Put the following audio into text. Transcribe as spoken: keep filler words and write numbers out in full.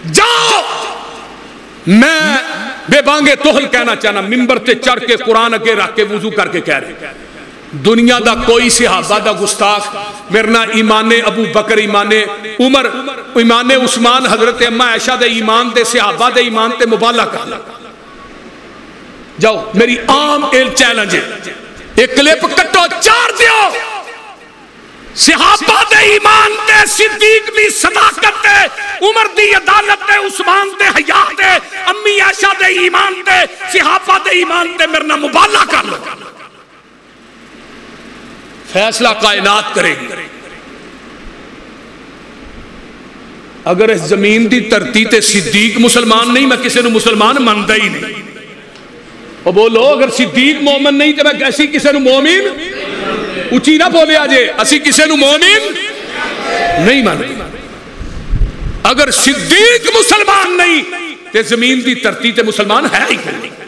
جاؤ میں بے بانگے توہل کہنا چاہنا ممبر تے چڑھ کے قرآن اگے رکھ کے وضو کر کے کہہ رہے دنیا دا کوئی صحابہ دا گستاخ میرنا ایمان ابو بکر ایمان عمر ایمان عثمان حضرت اماں عائشہ دے ایمان دے صحابہ دے ایمان تے مبالغہ کر جاؤ میری عام ایل چیلنج ہے ایک کلپ کٹو چار دیو صحابہ دے ایمان تے صدیق دی صداقت تے عمر دی عدالت تے عثمان دے حیا تے امی عائشہ دے ایمان تے صحابہ دے ایمان تے میرنا مبالغہ کر لو فیصلہ کائنات کرے گی اگر اس زمین دی دھرتی تے صدیق مسلمان نہیں میں کسی نے مسلمان مانتا ہی نہیں اور بولو اگر صدیق مومن نہیں تو میں کیسی کسی نے مومن اچھی نہ بولے آجے اسی کسی نے مومن نہیں مانتا اگر صدیق مسلمان نہیں تے زمین دی دھرتی تے مسلمان ہے ہی نہیں